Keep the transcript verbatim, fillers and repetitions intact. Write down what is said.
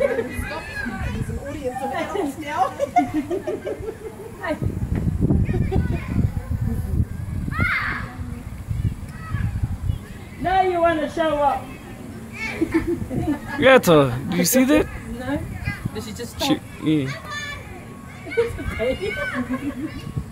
There's an audience of adults now. Hey. Now you want to show up. Greta, do you see that? No. Did she just stop? She, yeah. It's the baby.